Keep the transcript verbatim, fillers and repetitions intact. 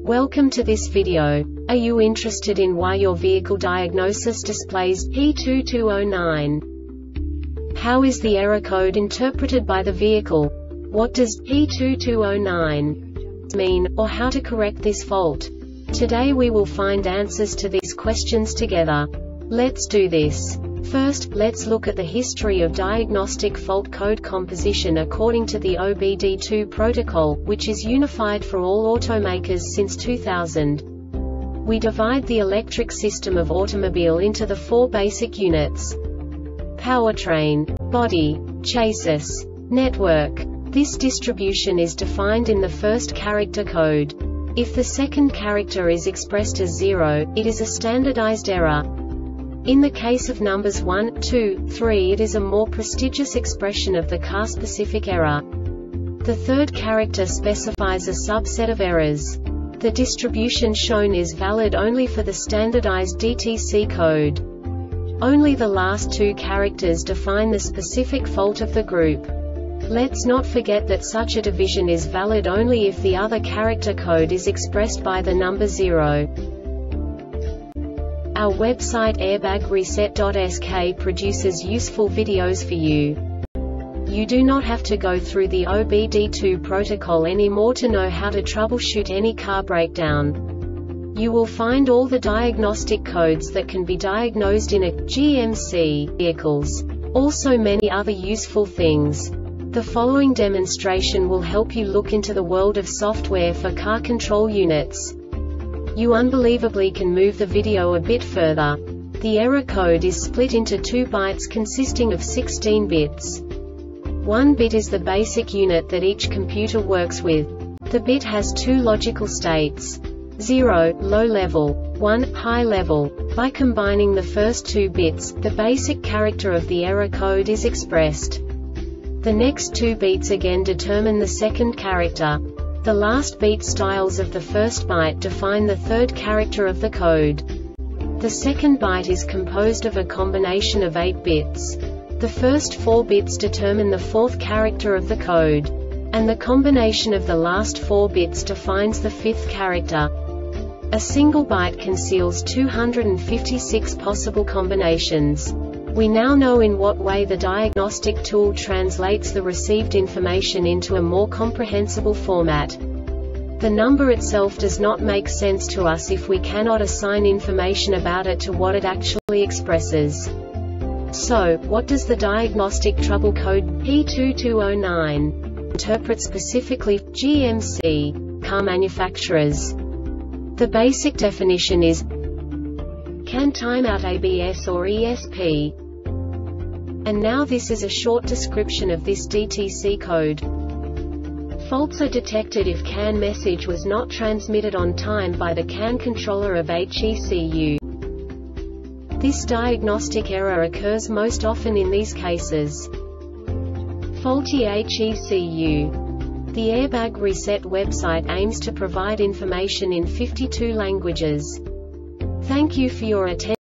Welcome to this video. Are you interested in why your vehicle diagnosis displays P two two zero nine? How is the error code interpreted by the vehicle? What does P two two zero nine mean, or how to correct this fault? Today we will find answers to these questions together. Let's do this. First, let's look at the history of diagnostic fault code composition according to the O B D two protocol, which is unified for all automakers since two thousand. We divide the electric system of automobile into the four basic units: powertrain, body, chassis, network. This distribution is defined in the first character code. If the second character is expressed as zero, it is a standardized error. In the case of numbers one, two, three, it is a more prestigious expression of the car-specific error. The third character specifies a subset of errors. The distribution shown is valid only for the standardized D T C code. Only the last two characters define the specific fault of the group. Let's not forget that such a division is valid only if the other character code is expressed by the number zero. Our website airbag reset dot S K produces useful videos for you. You do not have to go through the O B D two protocol anymore to know how to troubleshoot any car breakdown. You will find all the diagnostic codes that can be diagnosed in a G M C vehicles. Also many other useful things. The following demonstration will help you look into the world of software for car control units. You unbelievably can move the video a bit further. The error code is split into two bytes consisting of sixteen bits. One bit is the basic unit that each computer works with. The bit has two logical states: zero, low level, one, high level. By combining the first two bits, the basic character of the error code is expressed. The next two bits again determine the second character. The last beat styles of the first byte define the third character of the code. The second byte is composed of a combination of eight bits. The first four bits determine the fourth character of the code. And the combination of the last four bits defines the fifth character. A single byte conceals two hundred fifty-six possible combinations. We now know in what way the diagnostic tool translates the received information into a more comprehensible format. The number itself does not make sense to us if we cannot assign information about it to what it actually expresses. So, what does the diagnostic trouble code P two two zero nine interpret specifically for G M C car manufacturers? The basic definition is: can time out A B S or E S P. And now this is a short description of this D T C code. Faults are detected if C A N message was not transmitted on time by the C A N controller of H E C U. This diagnostic error occurs most often in these cases: faulty H E C U. The Airbag Reset website aims to provide information in fifty-two languages. Thank you for your attention.